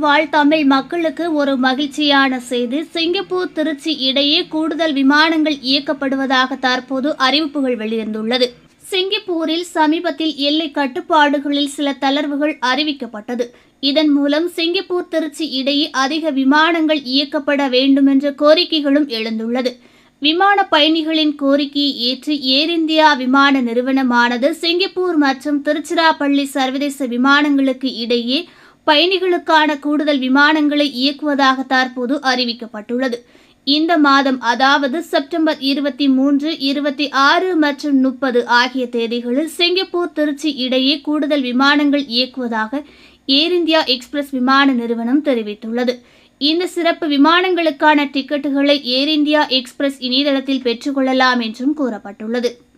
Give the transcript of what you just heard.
வாழ் தமிழ் மக்களுக்கு ஒரு மகிழ்ச்சியான செய்தி. சிங்கப்பூர் திருச்சி இடையே கூடுதல் விமானங்கள் இயக்கப்படுவதாக தற்போது அறிவிப்புகள் வெளிவந்துள்ளது. சிங்கப்பூரில் சமீபத்தில் எல்லை கட்டுப்பாடுகளில் சில தளர்வுகள் அறிவிக்கப்பட்டது. இதன் மூலம் சிங்கப்பூர் திருச்சி இடையே அதிக விமானங்கள் இயக்கப்பட வேண்டும் என்ற கோரிக்கைகளும் எழுந்துள்ளது. விமான பயணிகளின் கோரிக்கையை ஏற்று ஏர் இந்தியா விமான நிறுவனமானது சிங்கப்பூர் மற்றும் திருச்சிராப்பள்ளி சர்வதேச விமானங்களுக்கு இடையே பயணிகளுக்கான கூடுதல் விமானங்களை இயக்குவதாக தற்போது அறிவிக்கப்பட்டுள்ளது. இந்த மாதம், அதாவது செப்டம்பர் 23, 26 மற்றும் 30 ஆகிய தேதிகளில் சிங்கப்பூர் திருச்சி இடையே கூடுதல் விமானங்கள் இயக்குவதாக ஏர் இந்தியா எக்ஸ்பிரஸ் விமான நிறுவனம் தெரிவித்துள்ளது. இந்த சிறப்பு விமானங்களுக்கான டிக்கெட்டுகளை ஏர் இந்தியா எக்ஸ்பிரஸ் இணையதளத்தில் பெற்றுக்கொள்ளலாம் என்றும் கூறப்பட்டுள்ளது.